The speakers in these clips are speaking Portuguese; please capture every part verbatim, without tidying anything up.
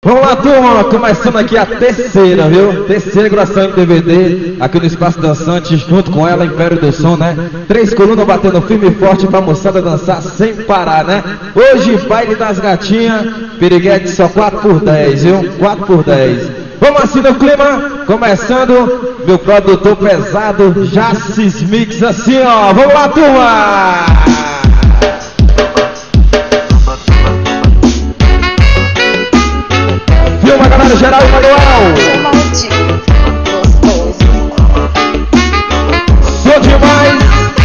Vamos lá, turma, começando aqui a terceira, viu? Terceira gravação em D V D, aqui no Espaço Dançante, junto com ela, Império do Som, né? Três colunas batendo firme e forte pra moçada dançar sem parar, né? Hoje, baile das gatinhas, Piriguete só quatro por dez, viu? quatro por dez. Vamos assim no clima, começando, meu produtor pesado, Jacis Mix, assim, ó. Vamos lá, turma! Filma, galera, geral e Manuel. Sou demais.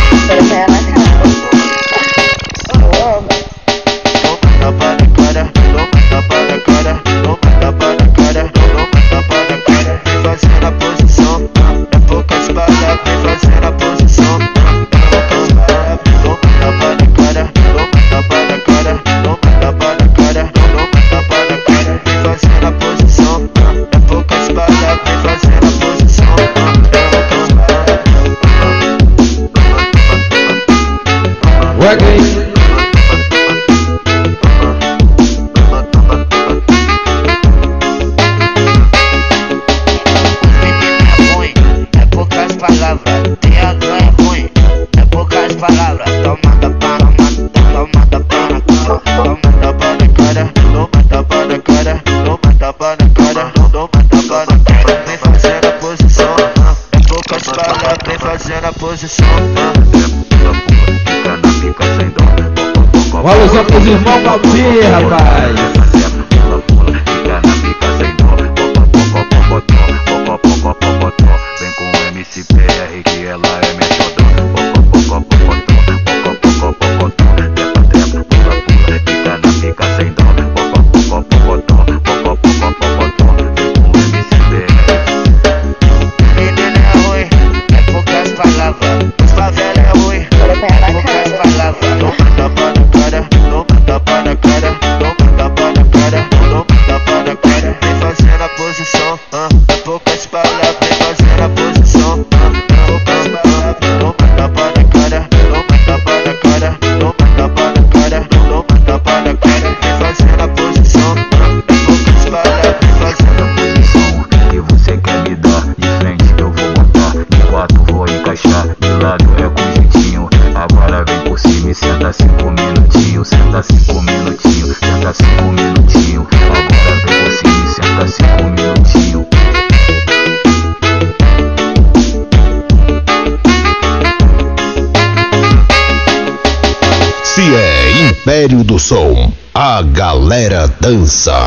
Fazendo a posição, é poucas balas, vem fazendo a posição. Tapa na cara, tapa na cara, tapa na cara, tapa na cara, vem fazendo a posição, é poucas balas, vem fazendo a posição. Reggae. Tem a ganha ruim, é poucas palavras. Toma tapa na cara, toma tapa na cara, toma tapa na cara, toma tapa na cara, toma tapa na cara, toma tapa na cara. Vem fazendo a posição, é poucas palavras, vem fazendo a posição. Fica na pica sem dó. Uma alusão pros irmãos Valdir, rapaz. Fica na pica sem dó. Vem com o M C P R que ela é minha xodó. Fica na pica sem dó. Vem com o M C P R. Menino é ruim, é poucas palavras. Os favela é ruim, é poucas palavras. Toma tapa na cara, toma tapa na cara, toma tapa na cara, toma tapa na cara. Vem fazendo a posição, é poucas palavras. Vem fazendo a posição, poucas palavras. Toma tapa na cara, toma tapa na cara, toma tapa na cara, toma tapa na cara. Vem fazendo a posição, poucas palavras. Vem fazendo a posição que você quer me dar. De frente eu vou montar, de quatro vou encaixar, de lado é com jeitinho. Agora vem por cima e senta cinco minutinhos, senta cinco minutinhos, senta cinco minutinhos. Agora vem por cima e senta cinco minutinhos. Se é Império do Som, a galera dança.